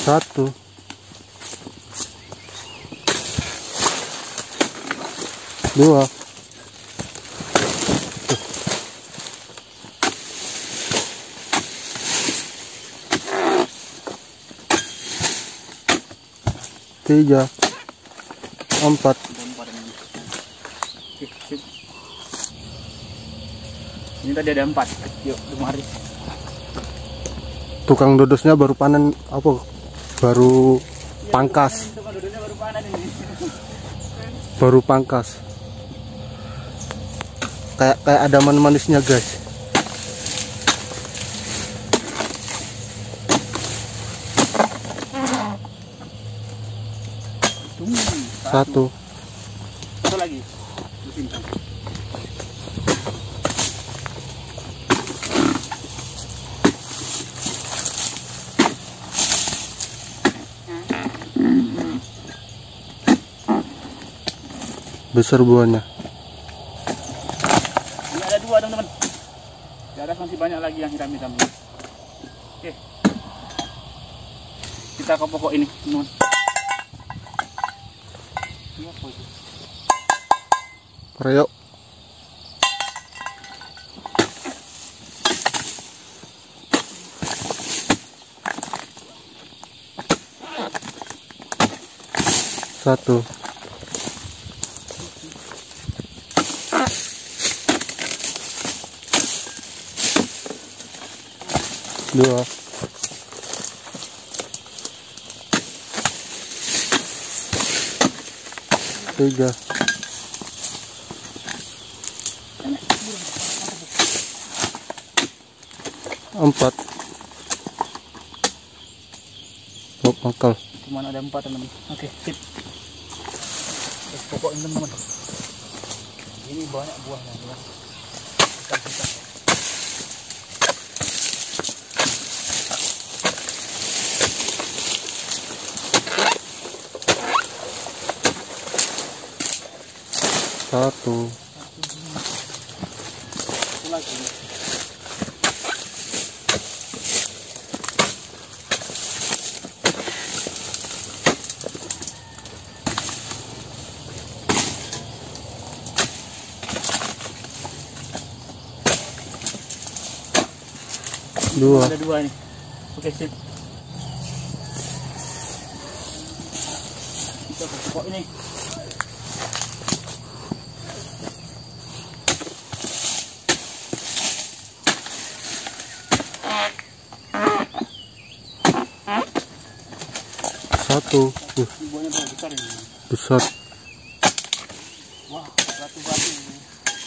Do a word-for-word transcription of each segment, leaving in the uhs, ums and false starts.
Satu. Dua. Tiga. Empat. Ini tadi ada empat. Yuk, kemari. Tukang dodosnya baru panen apa? Baru pangkas. Tukang dodosnya baru panen ini. Baru pangkas. Kayak kayak ada manis-manisnya, guys. Satu. Satu lagi. Besar buahnya. Ini ada dua, teman-teman. Di atas masih banyak lagi yang hitam-hitam. Oke. Kita ke pokok ini, teman-teman. Ini apa itu? Reyok. Satu. Dua. Tiga. Empat. Oh, pangkal. Cuma ada empat, teman-teman. Oke, sip. Terus pokok ini, teman-teman. Ini banyak buahnya, teman. Hitam-hitam. Satu. Satu lagi. Dua. Ada dua nih. Oke, sip. Kita ke pokok ini. Satu. Uh, Buahnya terlalu besar ini. besar. Wah, batu-batu ini.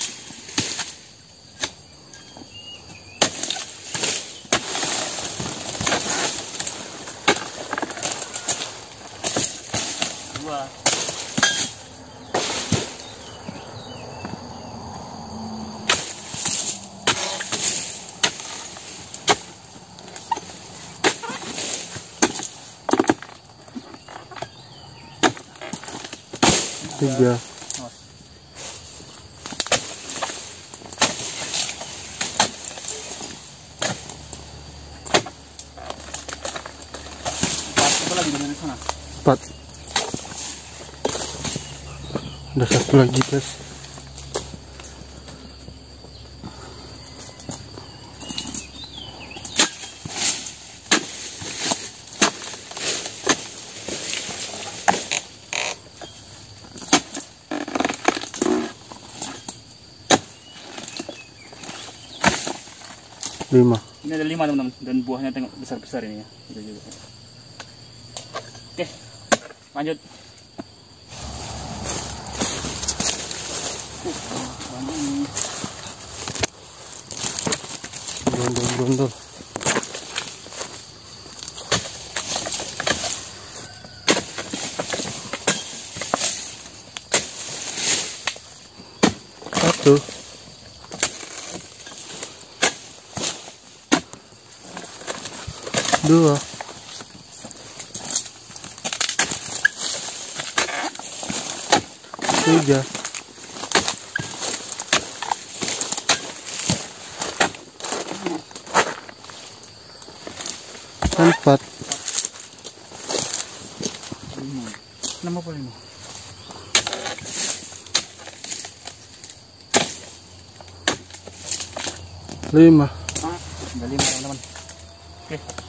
Dua. Tiga. Satu lagi di sana. Empat. Ada satu lagi, guys. Lima. Ini ada lima, teman-teman, dan buahnya tengok besar-besar ini ya. Gitu juga. Oke, lanjut. Gondol-gondol. Satu. Dua. Tiga. Empat. enam puluh lima. Lima. Tinggal lima teman-teman. Oke.